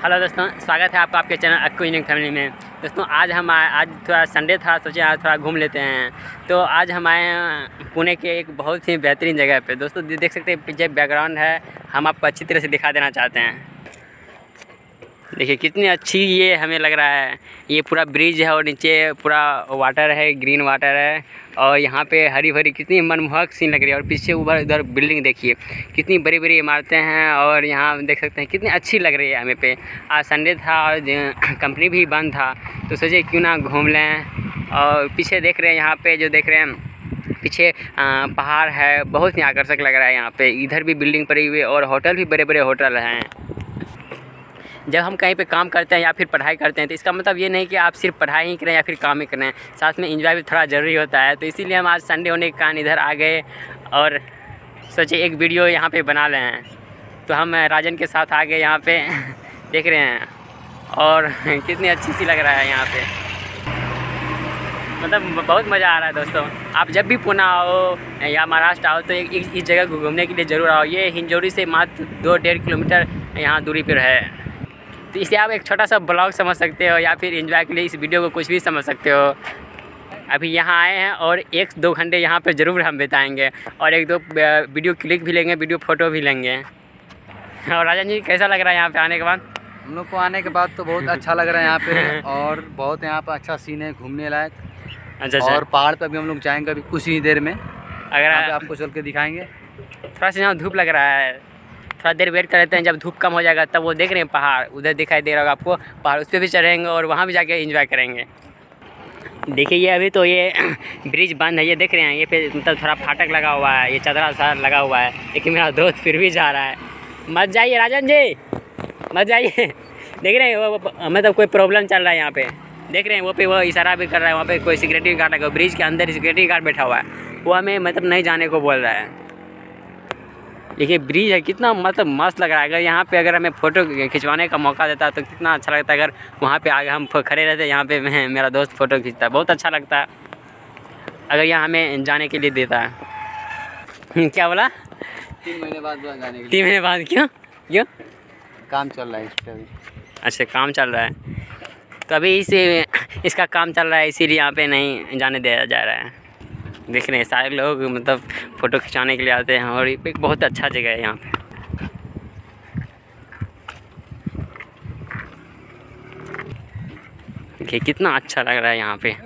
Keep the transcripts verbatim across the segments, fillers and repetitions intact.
Hello दोस्तों, स्वागत है आपका आपके चैनल अक्कू इंजीनियरिंग फैमिली में। दोस्तों आज हम आए, आज थोड़ा संडे था, सोचे आज थोड़ा घूम लेते हैं। तो आज हम आए हैं पुणे के एक बहुत ही बेहतरीन जगह पे। दोस्तों देख सकते हैं पीछे बैकग्राउंड है, हम आपको अच्छी तरह से दिखा देना चाहते हैं। देखिए कितनी अच्छी ये हमें लग रहा है। ये पूरा ब्रिज है और नीचे पूरा वाटर है, ग्रीन वाटर है और यहाँ पे हरी भरी कितनी मनमोहक सीन लग रही है। और पीछे ऊपर उधर बिल्डिंग देखिए कितनी बड़ी बड़ी इमारतें हैं और यहाँ देख सकते हैं कितनी अच्छी लग रही है हमें पे। आज संडे था और कंपनी भी बंद था तो सोचे क्यों ना घूम लें। और पीछे देख रहे हैं, यहाँ पे जो देख रहे हैं पीछे पहाड़ है, बहुत ही आकर्षक लग रहा है। यहाँ पे इधर भी बिल्डिंग पड़ी हुई है और होटल भी बड़े बड़े होटल हैं। जब हम कहीं पे काम करते हैं या फिर पढ़ाई करते हैं तो इसका मतलब ये नहीं कि आप सिर्फ पढ़ाई ही करें या फिर काम ही करें, साथ में एंजॉय भी थोड़ा ज़रूरी होता है। तो इसीलिए हम आज संडे होने के कारण इधर आ गए और सोचे एक वीडियो यहाँ पे बना लें हैं। तो हम राजन के साथ आ गए यहाँ पे देख रहे हैं और कितनी अच्छी सी लग रहा है यहाँ पे, मतलब बहुत मज़ा आ रहा है। दोस्तों आप जब भी पुणे आओ या महाराष्ट्र आओ तो एक इस जगह घूमने के लिए ज़रूर आओ। ये हिंजौड़ी से मात्र दो डेढ़ किलोमीटर यहाँ दूरी पर है। तो इसे आप एक छोटा सा ब्लॉग समझ सकते हो या फिर एंजॉय के लिए इस वीडियो को कुछ भी समझ सकते हो। अभी यहाँ आए हैं और एक दो घंटे यहाँ पे ज़रूर हम बिताएंगे और एक दो वीडियो क्लिक भी लेंगे, वीडियो फ़ोटो भी लेंगे। और राजन जी कैसा लग रहा है यहाँ पे आने के बाद? हम लोग को आने के बाद तो बहुत अच्छा लग रहा है यहाँ पे और बहुत यहाँ पे अच्छा सीन है घूमने लायक। अच्छा अच्छा। और पहाड़ पर भी हम लोग जाएंगे अभी कुछ ही देर में, अगर आपको चल के दिखाएंगे। थोड़ा सा यहाँ धूप लग रहा है, थोड़ा देर वेट कर लेते हैं, जब धूप कम हो जाएगा तब वो देख रहे हैं पहाड़ उधर दिखाई दे रहा होगा आपको, पहाड़ उस पर भी चढ़ेंगे और वहाँ भी जाके एंजॉय करेंगे। देखिए ये अभी तो ये ब्रिज बंद है, ये देख रहे हैं ये पे मतलब थोड़ा फाटक लगा हुआ है, ये चदरा सा लगा हुआ है, लेकिन मेरा दोस्त फिर भी जा रहा है। मत जाइए राजन जी, मत जाइए। देख रहे हैं वो मतलब कोई प्रॉब्लम चल रहा है यहाँ पे, देख रहे हैं वो पे वो इशारा भी कर रहा है, वहाँ पे कोई सिक्योरिटी गार्ड लगा, ब्रिज के अंदर सिक्योरिटी गार्ड बैठा हुआ है, वो हमें मतलब नहीं जाने को बोल रहा है। देखिए ब्रिज है कितना मतलब मस्त लग रहा है। अगर यहाँ पे अगर हमें फ़ोटो खिंचवाने का मौका देता तो कितना अच्छा लगता है। अगर वहाँ पे आगे हम खड़े रहते, यहाँ पे मैं मेरा दोस्त फ़ोटो खींचता है, बहुत अच्छा लगता है अगर यहाँ हमें जाने के लिए देता है। क्या बोला? तीन महीने बाद जाने के लिए। तीन महीने बाद? क्यों क्यों? काम चल रहा है इस पर। अच्छा काम चल रहा है तो अभी इसे इसका काम चल रहा है इसीलिए यहाँ पे नहीं जाने दिया जा रहा है। देख रहे हैं सारे लोग मतलब फ़ोटो खिंचाने के लिए आते हैं और एक बहुत अच्छा जगह है यहाँ पे। देखिए कितना अच्छा लग रहा है यहाँ पे।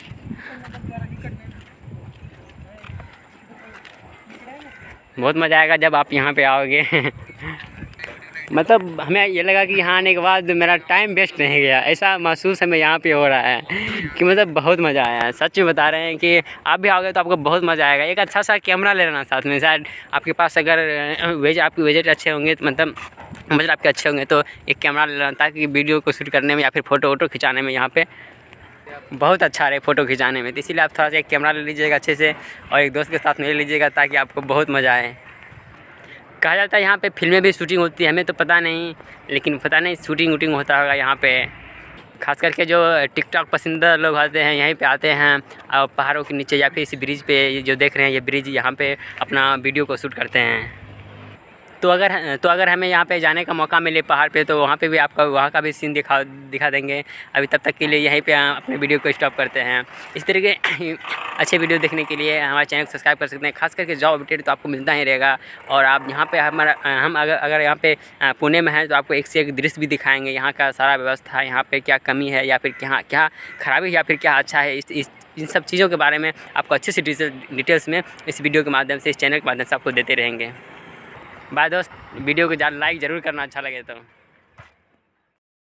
बहुत मज़ा आएगा जब आप यहाँ पे आओगे। मतलब हमें ये लगा कि यहाँ आने के बाद मेरा टाइम वेस्ट नहीं गया, ऐसा महसूस हमें यहाँ पे हो रहा है कि मतलब बहुत मज़ा आया है। सच में बता रहे हैं कि आप भी आओगे तो आपको बहुत मज़ा आएगा। एक अच्छा सा कैमरा ले लेना साथ में, शायद आपके पास अगर वेज आपके बजट अच्छे होंगे तो मतलब बजट आपके अच्छे होंगे तो एक कैमरा ले लेना, ताकि वीडियो को शूट करने में या फिर फ़ोटो वोटो खिंचाने में यहाँ पे बहुत अच्छा रहे फ़ोटो खिंचाने में। तो इसीलिए आप थोड़ा सा एक कैमरा ले लीजिएगा अच्छे से और एक दोस्त के साथ में ले लीजिएगा ताकि आपको बहुत मज़ा आए। कहा जाता है यहाँ पे फिल्में भी शूटिंग होती है, हमें तो पता नहीं, लेकिन पता नहीं शूटिंग वूटिंग होता होगा यहाँ पे। खास करके जो टिकटॉक पसंदीदा लोग आते हैं यहीं पे आते हैं और पहाड़ों के नीचे या फिर इस ब्रिज पे जो देख रहे हैं ये ब्रिज, यहाँ पे अपना वीडियो को शूट करते हैं। तो अगर तो अगर हमें यहाँ पे जाने का मौका मिले पहाड़ पे तो वहाँ पे भी आपका वहाँ का भी सीन दिखा दिखा देंगे। अभी तब तक के लिए यहीं पे अपने वीडियो को स्टॉप करते हैं। इस तरह के अच्छे वीडियो देखने के लिए हमारे चैनल को सब्सक्राइब कर सकते हैं। खास करके जॉब अपडेट तो आपको मिलता ही रहेगा। और आप यहाँ पे हमारा हम अगर अगर यहाँ पे पुणे में हैं तो आपको एक से एक दृश्य भी दिखाएँगे, यहाँ का सारा व्यवस्था, यहाँ पर क्या कमी है या फिर क्या क्या खराबी है या फिर क्या अच्छा है, इस इस इन सब चीज़ों के बारे में आपको अच्छे से डिटेल्स में इस वीडियो के माध्यम से, इस चैनल के माध्यम से आपको देते रहेंगे। बाय दोस्त, वीडियो को ज़्यादा लाइक ज़रूर करना अच्छा लगे तो।